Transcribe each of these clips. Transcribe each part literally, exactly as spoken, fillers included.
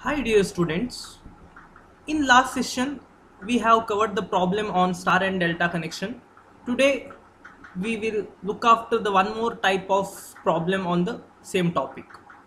Hi dear students, in last session we have covered the problem on star and delta connection. Today we will look after the one more type of problem on the same topic.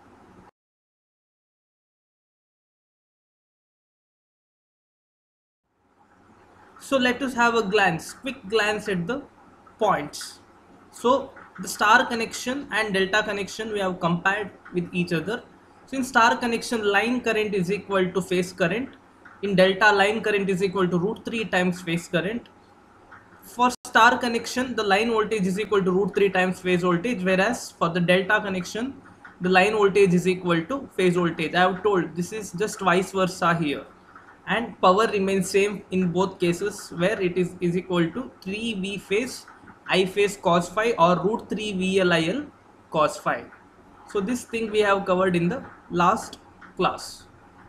So let us have a glance, quick glance at the points. So the star connection and delta connection we have compared with each other. So in star connection, line current is equal to phase current. In delta, line current is equal to root three times phase current. For star connection, the line voltage is equal to root three times phase voltage, whereas for the delta connection, the line voltage is equal to phase voltage. I have told this is just vice versa here, and power remains same in both cases, where it is is equal to three V phase I phase cos phi or root three V L I L cos phi. So this thing we have covered in the last class.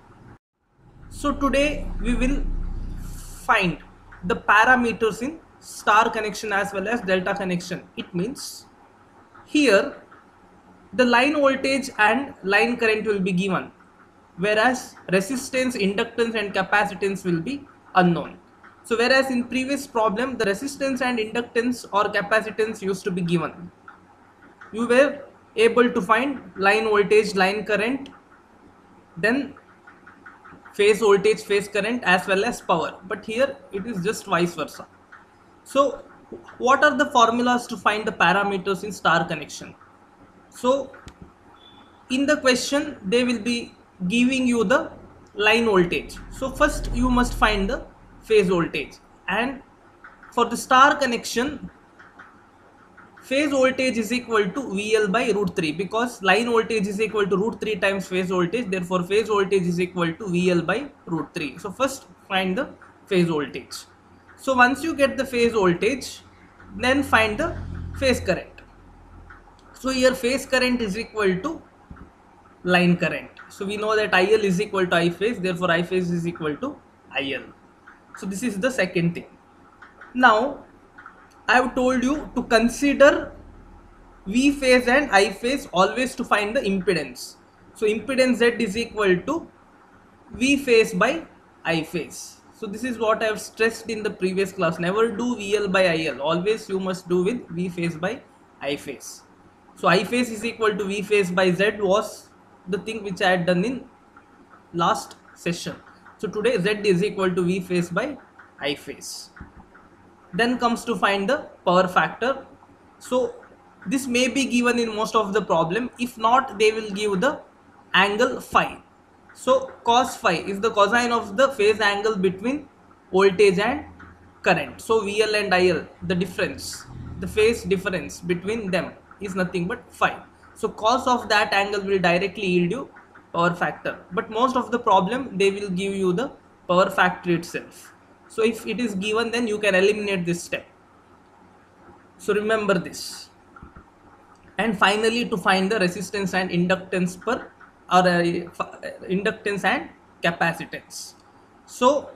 So today we will find the parameters in star connection as well as delta connection. It means here the line voltage and line current will be given, whereas resistance, inductance and capacitance will be unknown. So whereas in previous problem the resistance and inductance or capacitance used to be given, you were able to find line voltage, line current, then phase voltage, phase current as well as power, but here it is just vice versa. So what are the formulas to find the parameters in star connection? So in the question they will be giving you the line voltage, so first you must find the phase voltage, and for the star connection phase voltage is equal to V L by root three, because line voltage is equal to root three times phase voltage, therefore phase voltage is equal to V L by root three. So first find the phase voltage. So once you get the phase voltage, then find the phase current. So here phase current is equal to line current. So we know that I L is equal to I phase, therefore I phase is equal to I L. So this is the second thing. Now I have told you to consider V phase and I phase always to find the impedance. So impedance Z is equal to V phase by I phase. So this is what I have stressed in the previous class. Never do V L by I L. Always you must do with V phase by I phase. So I phase is equal to V phase by Z was the thing which I had done in last session. So today Z is equal to V phase by I phase. Then comes to find the power factor. So this may be given in most of the problem. If not, they will give the angle phi. So cos phi is the cosine of the phase angle between voltage and current. So V L and I L, the difference, the phase difference between them is nothing but phi. So cos of that angle will directly yield you power factor. But most of the problem they will give you the power factor itself. So if it is given, then you can eliminate this step. So remember this. And finally to find the resistance and inductance per or uh, inductance and capacitance. So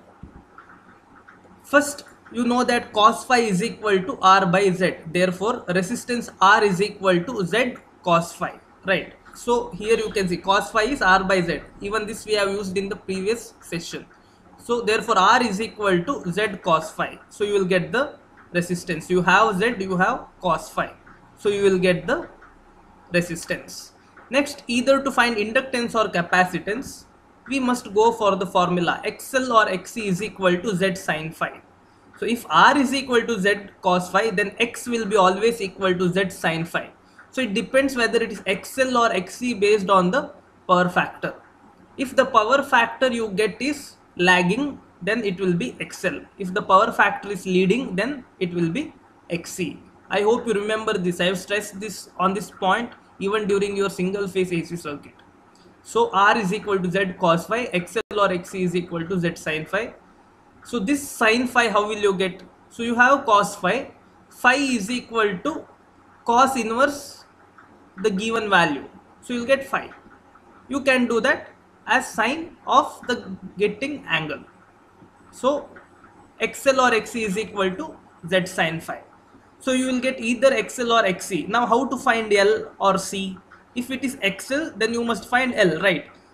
first you know that cos phi is equal to R by Z, therefore resistance R is equal to Z cos phi, right? So here you can see cos phi is R by Z, even this we have used in the previous session. So therefore R is equal to Z cos phi. So you will get the resistance. You have Z, you have cos phi. So you will get the resistance. Next, either to find inductance or capacitance, we must go for the formula X L or X C is equal to Z sin phi. So if R is equal to Z cos phi, then X will be always equal to Z sin phi. So it depends whether it is X L or X C based on the power factor. If the power factor you get is lagging, then it will be X L. If the power factor is leading, then it will be X C. I hope you remember this. I have stressed this on this point even during your single phase A C circuit. So R is equal to Z cos phi, X L or X C is equal to Z sin phi. So this sin phi, how will you get? So you have cos phi, phi is equal to cos inverse the given value. So you will get phi. You can do that as sine of the getting angle. So X L or X C is equal to Z sin phi. So you will get either X L or X C. Now how to find L or C? If it is X L, then you must find L, right?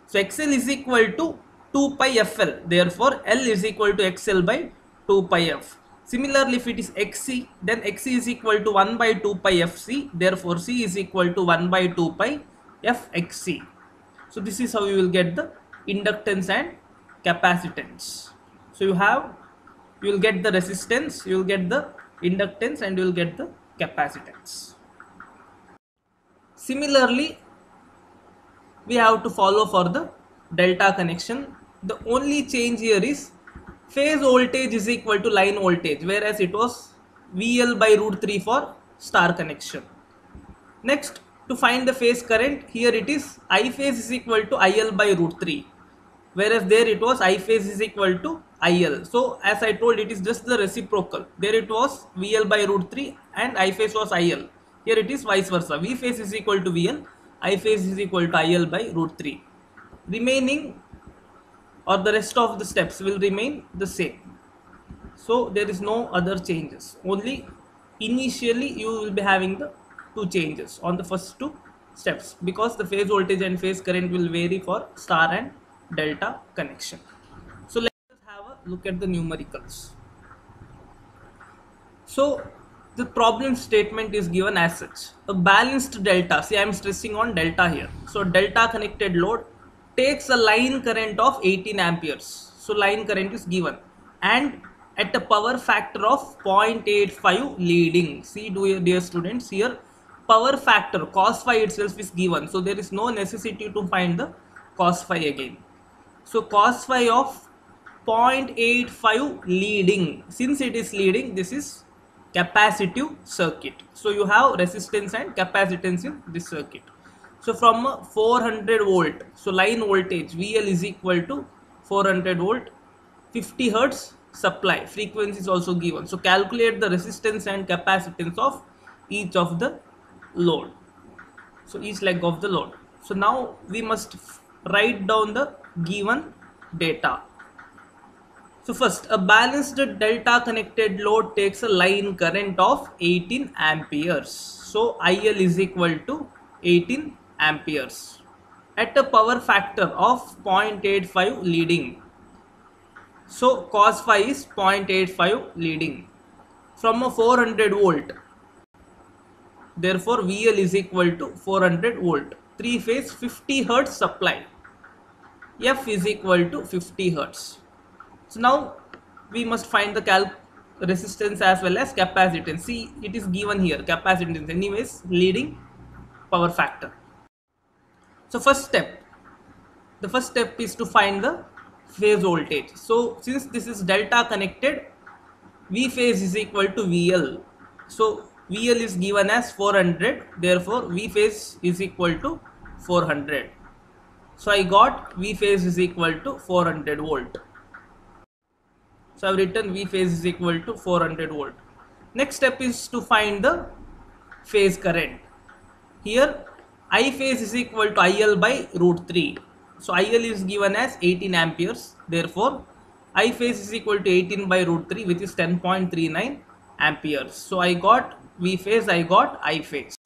So X L is equal to two pi F L. Therefore L is equal to X L by two pi F. Similarly, if it is X C, then X C is equal to one by two pi F C. Therefore C is equal to one by two pi F X C. So this is how you will get the inductance and capacitance. So you have, you will get the resistance, you will get the inductance, and you will get the capacitance. Similarly, we have to follow for the delta connection. The only change here is phase voltage is equal to line voltage, whereas it was V L by root three for star connection. Next, to find the phase current, here it is I phase is equal to I L by root three, whereas there it was I phase is equal to I L. So as I told, it is just the reciprocal. There it was V L by root three and I phase was I L. Here it is vice versa. V phase is equal to V L, I phase is equal to I L by root three. Remaining or the rest of the steps will remain the same. So there is no other changes. Only initially you will be having the two changes on the first two steps, because the phase voltage and phase current will vary for star and delta connection. So let us have a look at the numericals. So the problem statement is given as such: a balanced delta, see I am stressing on delta here. So delta connected load takes a line current of eighteen amperes. So line current is given, and at a power factor of zero point eight five leading. See, dear students, here power factor cos phi itself is given, so there is no necessity to find the cos phi again. So cos phi of zero point eight five leading, since it is leading, this is capacitive circuit. So you have resistance and capacitance in this circuit. So from four hundred volt, so line voltage V L is equal to four hundred volt, fifty hertz supply, frequency is also given. So calculate the resistance and capacitance of each of the load, so each leg of the load. So now we must write down the given data. So first, a balanced delta connected load takes a line current of eighteen amperes. So I L is equal to eighteen amperes at a power factor of zero point eight five leading. So cos phi is zero point eight five leading from a four hundred volt. Therefore V L is equal to four hundred volt. Three phase fifty hertz supply. F is equal to fifty hertz. So now we must find the cal resistance as well as capacitance. See, it is given here, capacitance anyways, leading, power factor. So first step, the first step is to find the phase voltage. So since this is delta connected, V phase is equal to V L. So V L is given as four hundred, therefore V phase is equal to four hundred. So I got V phase is equal to four hundred volt. So I have written V phase is equal to four hundred volt. Next step is to find the phase current. Here I phase is equal to I L by root three. So I L is given as eighteen amperes. Therefore I phase is equal to eighteen by root three, which is ten point three nine amperes. So I got V phase, I got I phase.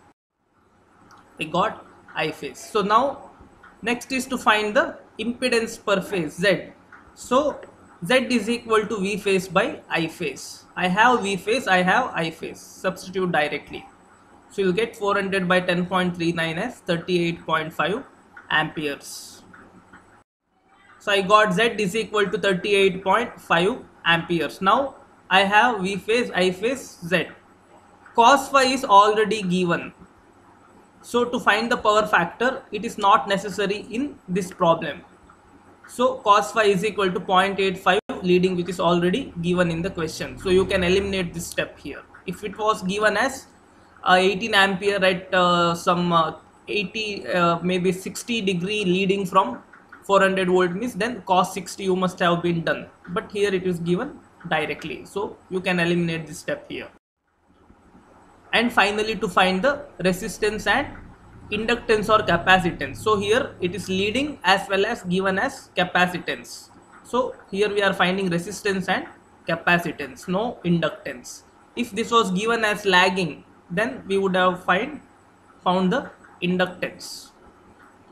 I got I phase. So now next is to find the impedance per phase Z. So Z is equal to V phase by I phase. I have V phase, I have I phase. Substitute directly. So you'll get four hundred by ten point three nine as thirty-eight point five amperes. So I got Z is equal to thirty-eight point five amperes. Now I have V phase, I phase, Z. Cos phi is already given. So to find the power factor, it is not necessary in this problem. So cos phi is equal to zero point eight five leading, which is already given in the question. So you can eliminate this step here. If it was given as uh, eighteen ampere at uh, some uh, eighty, uh, maybe sixty degree leading from four hundred volt means, then cos sixty you must have been done. But here it is given directly. So you can eliminate this step here. And finally, to find the resistance and inductance or capacitance. So here it is leading as well as given as capacitance. So here we are finding resistance and capacitance, no inductance. If this was given as lagging, then we would have find found the inductance.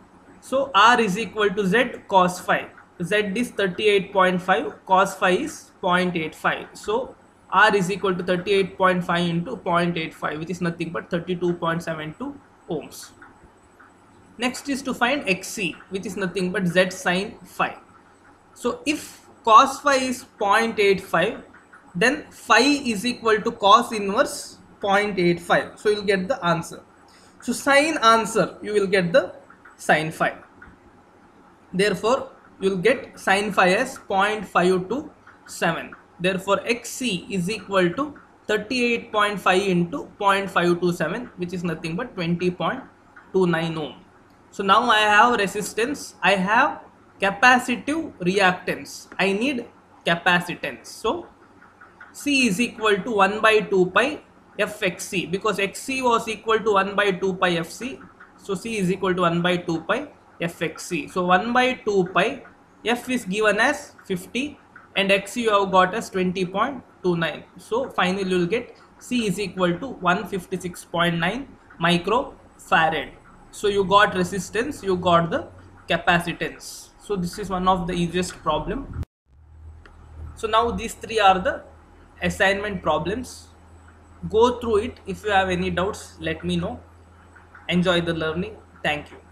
So R is equal to Z cos phi. Z is thirty-eight point five, cos phi is zero point eight five. So R is equal to thirty-eight point five into zero point eight five, which is nothing but thirty-two point seven two ohms. Next is to find Xc, which is nothing but Z sin phi. So if cos phi is zero point eight five, then phi is equal to cos inverse zero point eight five. So you'll get the answer. So sin answer, you will get the sin phi. Therefore, you'll get sin phi as zero point five two seven. Therefore, Xc is equal to thirty-eight point five into zero point five two seven, which is nothing but twenty point two nine ohm. So now I have resistance, I have capacitive reactance, I need capacitance. So C is equal to one by two pi f xc, because xc was equal to one by two pi fc. So C is equal to one by two pi f xc. So one by two pi, f is given as fifty and xc you have got as twenty point two nine. So finally you will get C is equal to one hundred fifty-six point nine microfarad. So you got resistance, you got the capacitance. So this is one of the easiest problem. So now these three are the assignment problems. Go through it. If you have any doubts, let me know. Enjoy the learning. Thank you.